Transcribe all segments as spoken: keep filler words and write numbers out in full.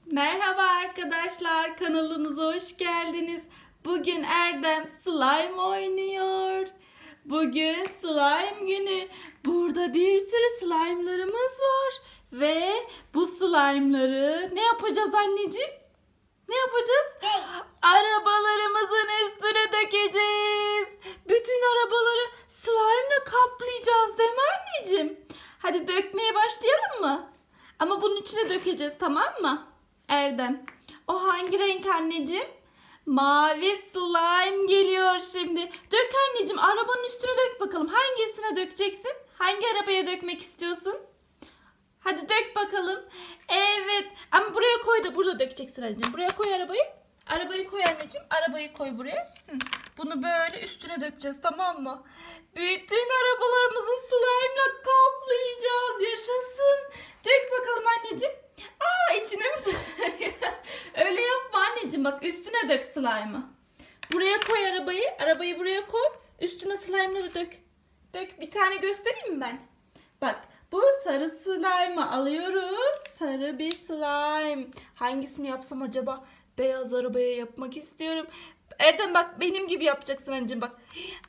Merhaba arkadaşlar, kanalımıza hoş geldiniz. Bugün Erdem slime oynuyor. Bugün slime günü. Burada bir sürü slime'larımız var. Ve bu slime'ları ne yapacağız anneciğim? Ne yapacağız? Arabalarımızın üstüne dökeceğiz. Bütün arabaları slime'la kaplayacağız değil mi anneciğim? Hadi dökmeye başlayalım mı? Ama bunun içine dökeceğiz, tamam mı Erdem? O hangi renk anneciğim? Mavi slime geliyor şimdi. Dök anneciğim, arabanın üstüne dök bakalım. Hangisine dökeceksin? Hangi arabaya dökmek istiyorsun? Hadi dök bakalım. Evet. Ama buraya koy da burada dökeceksin anneciğim. Buraya koy arabayı. Arabayı koy anneciğim. Arabayı koy buraya. Hı. Bunu böyle üstüne dökeceğiz, tamam mı? Bütün arabalarımızı slime'la kaplayacağız. Yaşasın. Dök bakalım anneciğim. Aa, içine mi? Öyle yapma anneciğim. Bak, üstüne dök slime'ı. Buraya koy arabayı. Arabayı buraya koy. Üstüne slime'ları dök. Dök. Bir tane göstereyim mi ben? Bak. Bu sarı slime'ı alıyoruz. Sarı bir slime. Hangisini yapsam acaba? Beyaz arabaya yapmak istiyorum. Erdem bak, benim gibi yapacaksın anneciğim bak.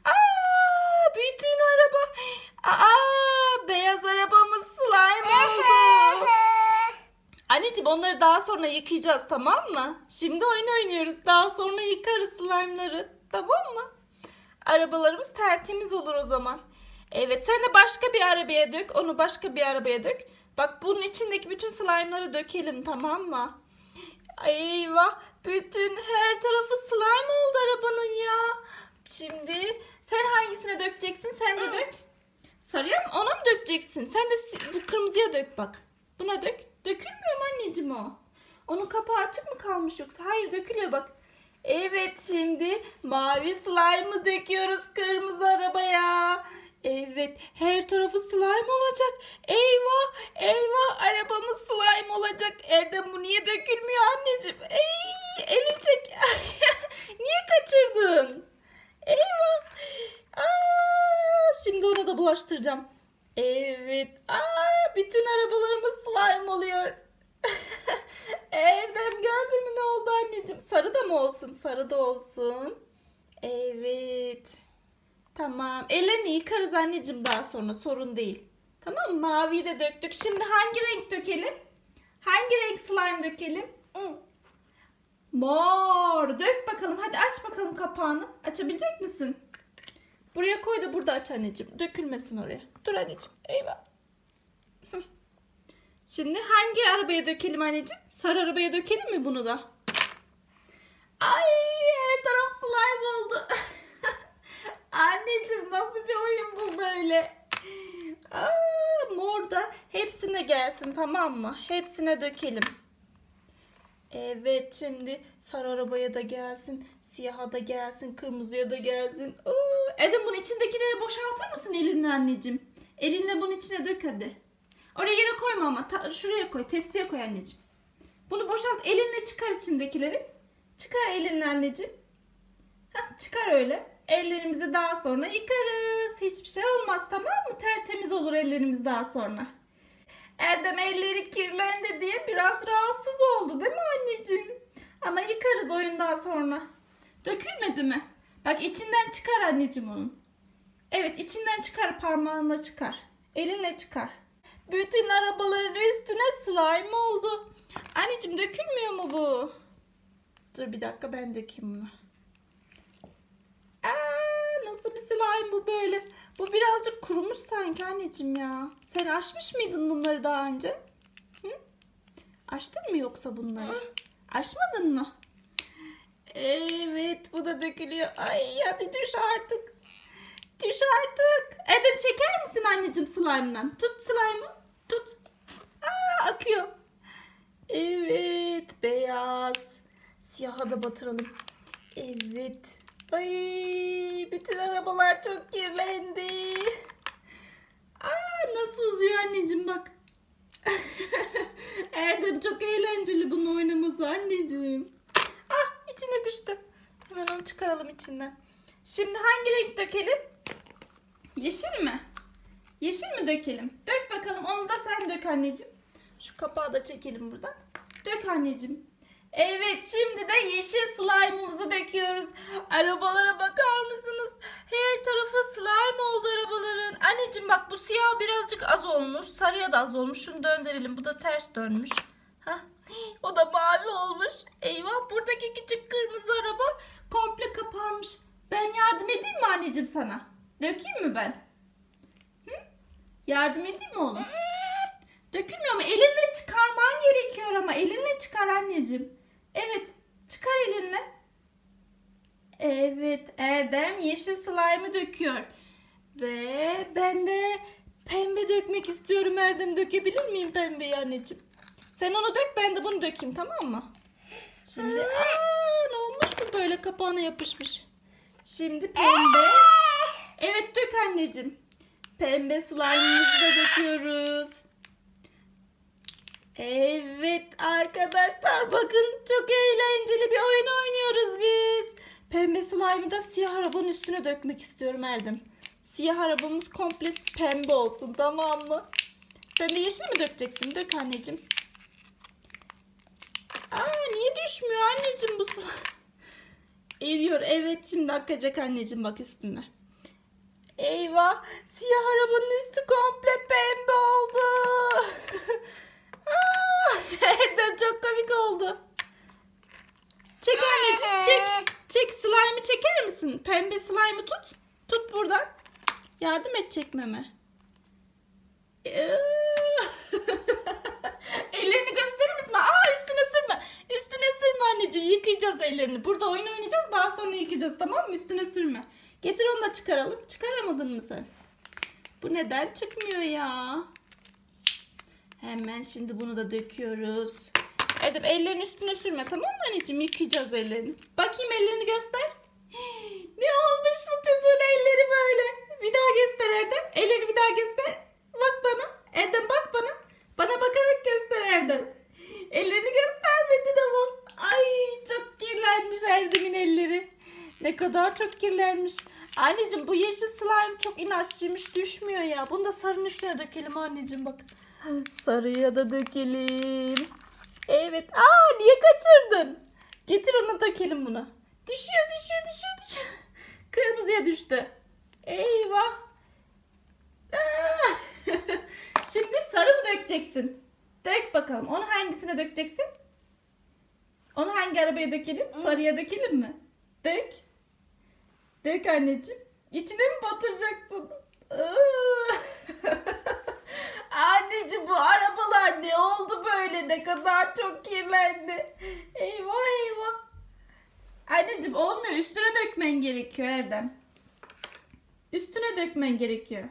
Aa, bütün araba. Aa, beyaz arabamız slime oldu. Anneciğim onları daha sonra yıkayacağız, tamam mı? Şimdi oyun oynuyoruz. Daha sonra yıkarız slime'ları. Tamam mı? Arabalarımız tertemiz olur o zaman. Evet, sen de başka bir arabaya dök. Onu başka bir arabaya dök. Bak, bunun içindeki bütün slime'ları dökelim, tamam mı? Eyvah, bütün her tarafı slime oldu arabanın ya. Şimdi sen hangisine dökeceksin? Sen de dök. Sarıya mı? Ona mı dökeceksin? Sen de bu kırmızıya dök bak. Buna dök. Dökülmüyor mu anneciğim o? Onun kapağı açık mı kalmış yoksa? Hayır, dökülüyor bak. Evet, şimdi mavi slime'ı döküyoruz kırmızı arabaya. Evet, her tarafı slime olacak. Eyvah, eyvah, arabamız slime olacak. Erdem, bu niye dökülmüyor anneciğim? Ey, eli çek. Niye kaçırdın? Eyvah. Aa, şimdi ona da bulaştıracağım. Evet. Aa, bütün arabalarımız slime oluyor. Erdem, gördün mü ne oldu anneciğim? Sarı da mı olsun? Sarı da olsun. Evet. Tamam. Ellerini yıkarız anneciğim daha sonra. Sorun değil. Tamam mı? Maviyi de döktük. Şimdi hangi renk dökelim? Hangi renk slime dökelim? Mor. Dök bakalım. Hadi aç bakalım kapağını. Açabilecek misin? Buraya koy da burada aç anneciğim. Dökülmesin oraya. Dur anneciğim. Eyvah. Şimdi hangi arabaya dökelim anneciğim? Sarı arabaya dökelim mi bunu da? Ay, her taraf slime oldu. Anneciğim, nasıl bir oyun bu böyle? Aa, mor da hepsine gelsin, tamam mı? Hepsine dökelim. Evet, şimdi sarı arabaya da gelsin. Siyaha da gelsin. Kırmızıya da gelsin. Aa, Erdem, bunun içindekileri boşaltır mısın elinle anneciğim? Elinle bunun içine dök hadi. Oraya yere koyma ama. Ta, şuraya koy. Tepsiye koy anneciğim. Bunu boşalt. Elinle çıkar içindekileri. Çıkar elinle anneciğim. Heh, çıkar öyle. Ellerimizi daha sonra yıkarız. Hiçbir şey olmaz, tamam mı? Tertemiz olur ellerimiz daha sonra. Erdem elleri kirlendi diye biraz rahatsız oldu değil mi anneciğim? Ama yıkarız oyundan sonra. Dökülmedi mi? Bak, içinden çıkar anneciğim onun. Evet, içinden çıkar, parmağınla çıkar. Elinle çıkar. Bütün arabaların üstüne slime oldu. Anneciğim, dökülmüyor mu bu? Dur bir dakika, ben dökeyim bunu. Aa, nasıl bir slime bu böyle? Bu birazcık kurumuş sanki anneciğim ya. Sen açmış mıydın bunları daha önce? Hı? Açtın mı yoksa bunları? Açmadın mı? Evet, bu da dökülüyor. Ay, hadi düş artık. Düş artık. Erdem, çeker misin anneciğim slime'dan? Tut slime'ı. Tut. Aa, akıyor. Evet, beyaz. Siyaha da batıralım. Evet. Ay, bütün arabalar çok kirlendi. Aa, nasıl uzuyor anneciğim bak. Erdem, çok eğlenceli bunu oynaması anneciğim. Ah, içine düştü. Hemen onu çıkaralım içinden. Şimdi hangi renk dökelim? Yeşil mi? Yeşil mi dökelim? Dök bakalım, onu da sen dök anneciğim. Şu kapağı da çekelim buradan. Dök anneciğim. Evet, şimdi de yeşil slime'ımızı döküyoruz. Arabalara bakar mısınız? Her tarafı slime oldu arabaların. Anneciğim bak, bu siyah birazcık az olmuş. Sarıya da az olmuş. Şunu döndürelim. Bu da ters dönmüş. Hah. O da mavi olmuş. Eyvah, buradaki küçük kırmızı araba komple kapanmış. Ben yardım edeyim mi anneciğim sana? Dökeyim mi ben? Hı? Yardım edeyim mi oğlum? Dökülmüyor mu? Elinle çıkarman gerekiyor ama. Elinle çıkar anneciğim. Evet. Çıkar elinle. Evet. Erdem yeşil slime'ı döküyor. Ve ben de pembe dökmek istiyorum. Erdem, dökebilir miyim pembeyi anneciğim? Sen onu dök, ben de bunu dökeyim, tamam mı? Şimdi aa, ne olmuş bu böyle, kapağına yapışmış. Şimdi pembe. Evet, dök anneciğim. Pembe slime'ımızı da döküyoruz. Evet arkadaşlar, bakın çok eğlenceli bir oyun oynuyoruz biz. Pembe slime'ı da siyah arabanın üstüne dökmek istiyorum Erdem. Siyah arabamız komple pembe olsun, tamam mı? Sen de yeşil mi dökeceksin? Dök anneciğim. Aa, niye düşmüyor anneciğim bu slime? Eriyor. Evet, şimdi akacak anneciğim, bak üstüne. Eyvah, siyah arabanın üstü komple pembe oldu. Erdem çok komik oldu. Çek anneciğim, çek. Çek, slime'ı çeker misin? Pembe slime'ı tut. Tut buradan. Yardım et çekmeme. Ellerini gösterir misin? Aa, üstüne sürme. Üstüne sürme anneciğim. Yıkayacağız ellerini. Burada oyun oynayacağız. Daha sonra yıkayacağız, tamam mı? Üstüne sürme. Getir onu da çıkaralım. Çıkaramadın mı sen? Bu neden çıkmıyor ya? Hemen şimdi bunu da döküyoruz. Erdem, ellerini üstüne sürme, tamam mı anneciğim? Yıkayacağız ellerini. Bakayım, ellerini göster. Ne olmuş bu çocuğun elleri böyle? Bir daha göster Erdem. Elleri bir daha göster. Bak bana. Erdem, bak bana. Bana bakarak göster Erdem. Ellerini göstermedin ama. Ay, çok kirlenmiş Erdem'in elleri. Ne kadar çok kirlenmiş. Anneciğim, bu yeşil slime çok inatçıymış, düşmüyor ya. Bunu da sarının üstüne dökelim anneciğim, bak. Sarıya da dökelim. Evet. Aa, niye kaçırdın? Getir onu, dökelim bunu. Düşüyor, düşüyor, düşüyor, düşüyor. Kırmızıya düştü. Eyvah. Şimdi sarı mı dökeceksin? Dök bakalım. Onu hangisine dökeceksin? Onu hangi arabaya dökelim? Sarıya dökelim mi? Dök. Dök anneciğim. İçine mi batıracaksın? Anneciğim, bu arabalar ne oldu böyle? Ne kadar çok kirlendi. Eyvah eyvah. Anneciğim, olmuyor. Üstüne dökmen gerekiyor Erdem. Üstüne dökmen gerekiyor.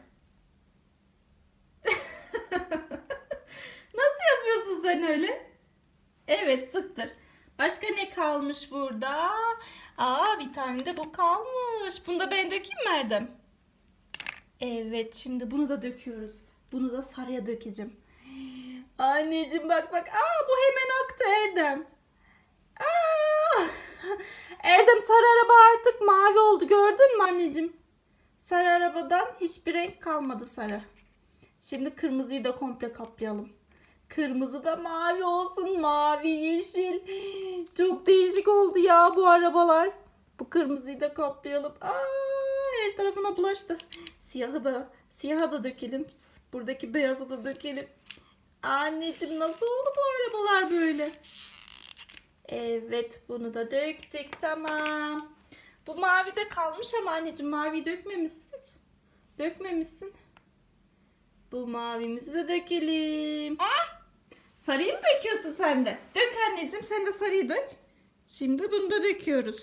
Nasıl yapıyorsun sen öyle? Evet, sıktır. Başka ne kalmış burada? Aa, bir tane de bu kalmış. Bunu da ben dökeyim mi Erdem? Evet, şimdi bunu da döküyoruz. Bunu da sarıya dökeceğim. Anneciğim bak bak. Aa, bu hemen aktı Erdem. Aa! Erdem, sarı araba artık mavi oldu. Gördün mü anneciğim? Sarı arabadan hiçbir renk kalmadı sarı. Şimdi kırmızıyı da komple kaplayalım. Kırmızı da mavi olsun. Mavi, yeşil. Çok değişik oldu ya bu arabalar. Bu kırmızıyı da kaplayalım. Aa, her tarafına bulaştı. Siyahı da, siyahı da dökelim. Buradaki beyazı da dökelim. Anneciğim, nasıl oldu bu arabalar böyle? Evet, bunu da döktük, tamam. Bu mavi de kalmış ama anneciğim, maviyi dökmemişsin. Dökmemişsin. Bu mavimizi de dökelim. Sarıyı mı döküyorsun sen de? Dök anneciğim, sen de sarıyı dök. Şimdi bunu da döküyoruz.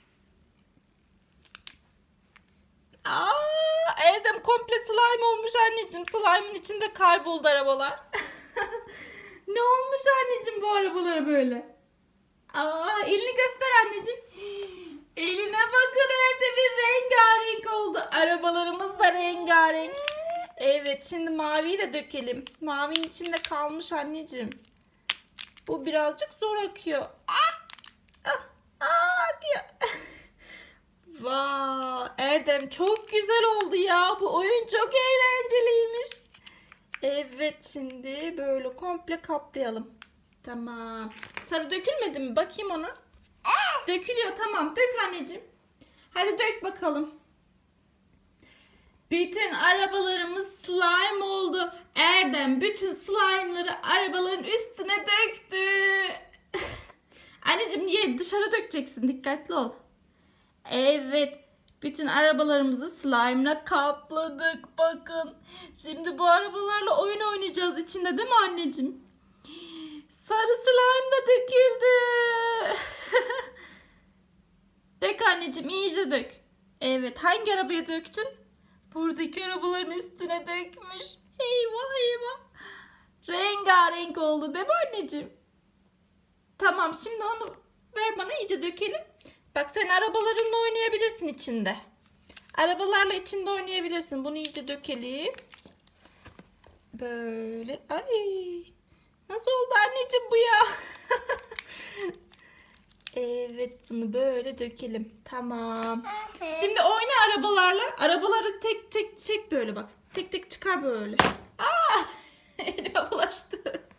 Aa, Erdem komple slime olmuş anneciğim. Slime'ın içinde kayboldu arabalar. Ne olmuş anneciğim bu arabalara böyle? Aa, elini göster anneciğim. Eline bakın, Erdem'in rengarenk oldu. Arabalarımız da rengarenk. Evet, şimdi maviyi de dökelim. Mavinin içinde kalmış anneciğim. Bu birazcık zor akıyor. Ah! Ah! Ah! Akıyor. Vay, Erdem çok güzel oldu ya. Bu oyun çok eğlenceliymiş. Evet, şimdi böyle komple kaplayalım. Tamam. Sarı dökülmedi mi? Bakayım ona. Dökülüyor, tamam. Dök anneciğim. Hadi dök bakalım. Bütün arabalarımız slime oldu. Erdem bütün slime'ları arabaların üstüne döktü. Anneciğim niye? Dışarı dökeceksin. Dikkatli ol. Evet. Bütün arabalarımızı slime'la kapladık. Bakın. Şimdi bu arabalarla oyun oynayacağız içinde, değil mi anneciğim? Sarı slime da döküldü. Dök anneciğim, iyice dök. Evet, hangi arabaya döktün? Buradaki arabaların üstüne dökmüş. Eyvah eyvah. Rengarenk oldu değil mi anneciğim? Tamam, şimdi onu ver bana, iyice dökelim. Bak, sen arabalarınla oynayabilirsin içinde. Arabalarla içinde oynayabilirsin. Bunu iyice dökelim. Böyle. Ay. Nasıl oldu anneciğim bu ya? Evet, bunu böyle dökelim. Tamam. Şimdi oyna arabalarla. Arabaları tek tek çek böyle bak. Tek tek çıkar böyle. Aa! Elime bulaştı.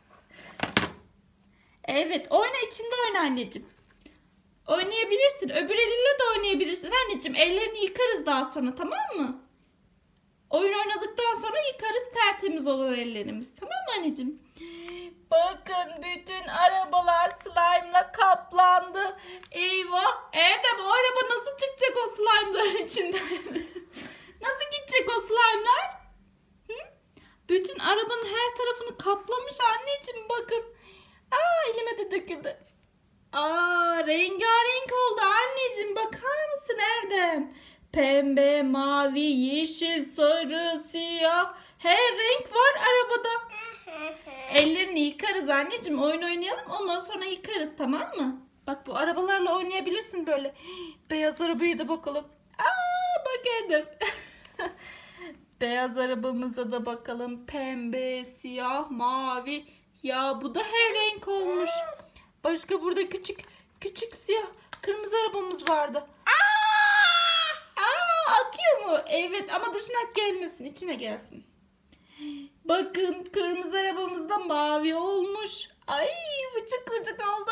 Evet, oyna, içinde oyna anneciğim. Oynayabilirsin. Öbür elinle de oynayabilirsin anneciğim. Ellerini yıkarız daha sonra, tamam mı? Oyun oynadıktan sonra yıkarız, tertemiz olur ellerimiz. Tamam mı anneciğim? Bakın, bütün arabalar slime'la kaplandı. Eyvah. Erdem, o araba nasıl çıkacak o slime'ların içinden? Nasıl gidecek o slime'lar? Hı? Bütün arabanın her tarafını kaplamış anneciğim, bakın. Aa, elime de döküldü. Aa, rengarenk oldu anneciğim. Bakar mısın Erdem? Pembe, mavi, yeşil, sarı, siyah. Her renk var arabada. Ellerini yıkarız anneciğim. Oyun oynayalım. Ondan sonra yıkarız, tamam mı? Bak, bu arabalarla oynayabilirsin böyle. Beyaz arabaya da bakalım. Aa, bak Erdem. Beyaz arabamıza da bakalım. Pembe, siyah, mavi. Ya bu da her renk olmuş. Başka burada küçük küçük siyah kırmızı arabamız vardı. Aa! Aa, akıyor mu? Evet, ama dışına gelmesin, içine gelsin. Bakın, kırmızı arabamız da mavi olmuş. Ay, vıcık vıcık oldu.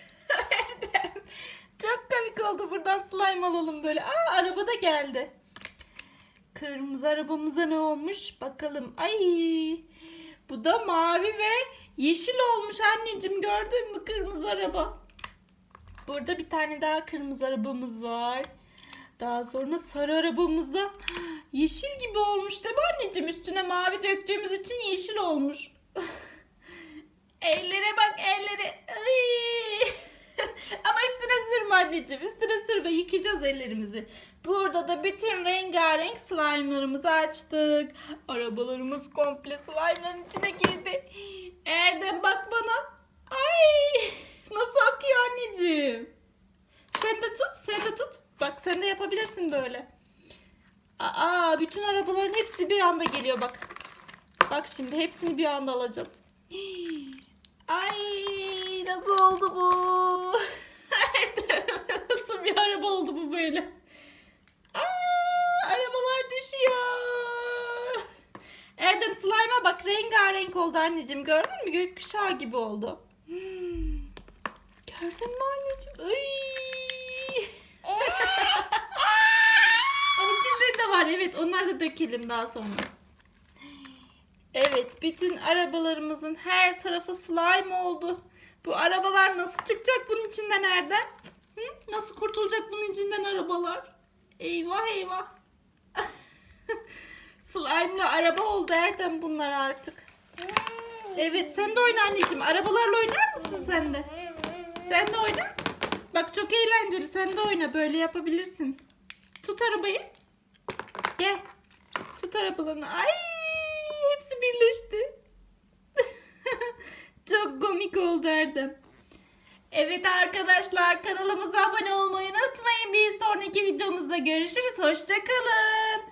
Çok komik oldu. Buradan slime alalım böyle. Aa, araba da geldi. Kırmızı arabamıza ne olmuş? Bakalım. Ay, bu da mavi ve yeşil olmuş anneciğim. Gördün mü kırmızı araba? Burada bir tane daha kırmızı arabamız var. Daha sonra sarı arabamız da yeşil gibi olmuş değil mi anneciğim? Üstüne mavi döktüğümüz için yeşil olmuş. Ellere bak, ellere. Ay. Ama üstüne sürme anneciğim. Üstüne sürme. Yıkayacağız ellerimizi. Burada da bütün rengarenk slime'larımızı açtık. Arabalarımız komple slime'ların içine girdi. Erdem, bak bana. Ay. Nasıl akıyor anneciğim? Sen de tut. Sen de tut. Bak, sen de yapabilirsin böyle. Aa, bütün arabaların hepsi bir anda geliyor bak. Bak, şimdi hepsini bir anda alacağım. Ay, nasıl oldu bu? Nasıl bir araba oldu bu böyle? Aa, arabalar düşüyor. Erdem, slime'a bak, rengarenk oldu anneciğim. Gördün mü? Gökkuşağı gibi oldu. Hmm. Gördün mü anneciğim? Ay. Ama içinde de var. Evet, onlar da dökelim daha sonra. Evet, bütün arabalarımızın her tarafı slime oldu. Bu arabalar nasıl çıkacak bunun içinden Erdem? Hı? Nasıl kurtulacak bunun içinden arabalar? Eyvah eyvah. Slime'la araba oldu Erdem bunlar artık. Evet, sen de oyna anneciğim. Arabalarla oynar mısın sen de? Sen de oyna. Bak, çok eğlenceli. Sen de oyna. Böyle yapabilirsin. Tut arabayı. Gel. Tut arabalarını. Ay, hepsi birleşti. Çok komik oldu Erdem. Evet arkadaşlar, kanalımıza abone olmayı unutmayın. Bir sonraki videomuzda görüşürüz. Hoşça kalın.